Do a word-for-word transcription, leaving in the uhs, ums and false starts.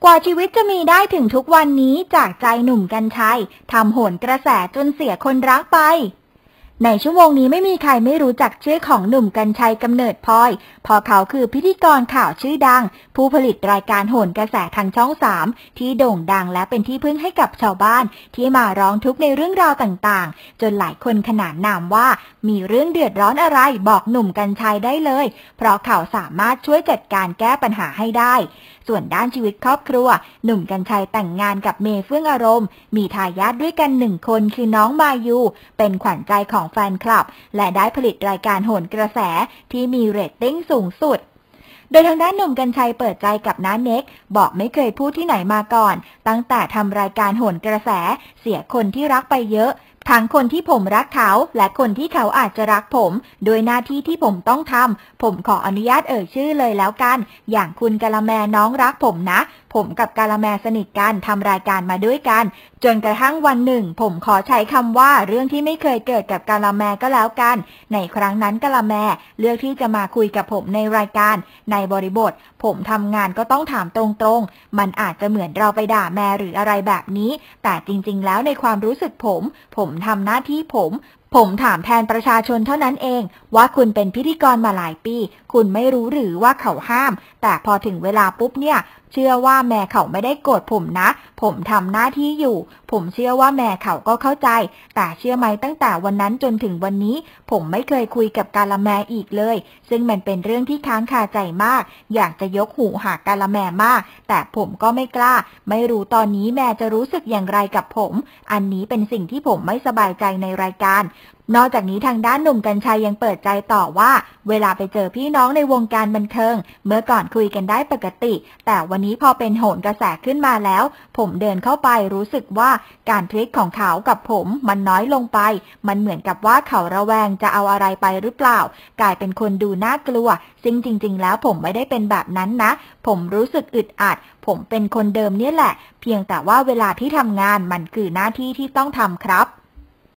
กว่าชีวิตจะมีได้ถึงทุกวันนี้จากใจหนุ่มกรรชัยทำโหนกระแสจนเสียคนรักไปในชั่วโมงนี้ไม่มีใครไม่รู้จักชื่อของหนุ่มกรรชัยกำเนิดพลอยเพราะเขาคือพิธีกรข่าวชื่อดังผู้ผลิตรายการโหนกระแสทางช่องสามที่โด่งดังและเป็นที่พึ่งให้กับชาวบ้านที่มาร้องทุกข์ในเรื่องราวต่างๆจนหลายคนขนานนามว่ามีเรื่องเดือดร้อนอะไรบอกหนุ่มกรรชัยได้เลยเพราะเขาสามารถช่วยจัดการแก้ปัญหาให้ได้ส่วนด้านชีวิตครอบครัวหนุ่มกรรชัยแต่งงานกับเมย์เฟื่องอารมณ์มีทายาทด้วยกันหนึ่งคนคือน้องมายูเป็นขวัญใจของแฟนคลับและได้ผลิตรายการโหนกระแสที่มีเรตติ้งสูงสุดโดยทางด้านหนุ่มกรรชัยเปิดใจกับน้าเน็กบอกไม่เคยพูดที่ไหนมาก่อนตั้งแต่ทำรายการโหนกระแสเสียคนที่รักไปเยอะทั้งคนที่ผมรักเขาและคนที่เขาอาจจะรักผมโดยหน้าที่ที่ผมต้องทำผมขออนุญาตเอ่ยชื่อเลยแล้วกันอย่างคุณกะละแมน้องรักผมนะผมกับกะละแมสนิทกันทำรายการมาด้วยกันจนกระทั่งวันหนึ่งผมขอใช้คำว่าเรื่องที่ไม่เคยเกิดกับกะละแมก็แล้วกันในครั้งนั้นกะละแมเลือกที่จะมาคุยกับผมในรายการในบริบทผมทำงานก็ต้องถามตรงๆมันอาจจะเหมือนเราไปด่าแม่หรืออะไรแบบนี้แต่จริงๆแล้วในความรู้สึกผมผมทำหน้าที่ผมผมถามแทนประชาชนเท่านั้นเองว่าคุณเป็นพิธีกรมาหลายปีคุณไม่รู้หรือว่าเขาห้ามแต่พอถึงเวลาปุ๊บเนี่ยเชื่อว่าแม่เขาไม่ได้โกรธผมนะผมทำหน้าที่อยู่ผมเชื่อว่าแม่เขาก็เข้าใจแต่เชื่อไหมตั้งแต่วันนั้นจนถึงวันนี้ผมไม่เคยคุยกับกาละแมอีกเลยซึ่งมันเป็นเรื่องที่ค้างคาใจมากอยากจะยกหูหากาละแมมากแต่ผมก็ไม่กล้าไม่รู้ตอนนี้แม่จะรู้สึกอย่างไรกับผมอันนี้เป็นสิ่งที่ผมไม่สบายใจในรายการนอกจากนี้ทางด้านหนุ่มกรรชัยยังเปิดใจต่อว่าเวลาไปเจอพี่น้องในวงการบันเทิงเมื่อก่อนคุยกันได้ปกติแต่วันนี้พอเป็นโหนกระแสขึ้นมาแล้วผมเดินเข้าไปรู้สึกว่าการทริคของเขากับผมมันน้อยลงไปมันเหมือนกับว่าเขาระแวงจะเอาอะไรไปหรือเปล่ากลายเป็นคนดูน่ากลัวซึ่งจริงๆแล้วผมไม่ได้เป็นแบบนั้นนะผมรู้สึกอึดอัดผมเป็นคนเดิมเนี่ยแหละเพียงแต่ว่าเวลาที่ทำงานมันคือหน้าที่ที่ต้องทำครับ